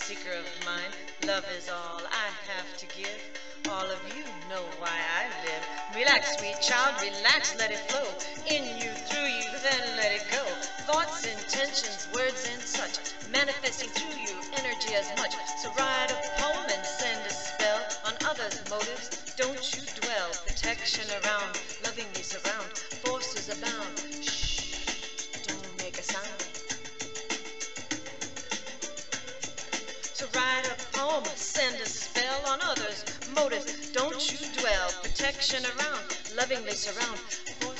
seeker of mine. Love is all I have to give. All of you know why I live. Relax, sweet child, relax, let it flow. In you, through you, then let it go. Thoughts, intentions, words, and such, manifesting through you, energy as much. So write a poem and send a spell on others' motives. Don't you dwell, protection around, lovingly surround, forces abound. Shh, don't make a sound. So write a poem, send a spell on others' motives. Don't you dwell, protection around, lovingly surround, forces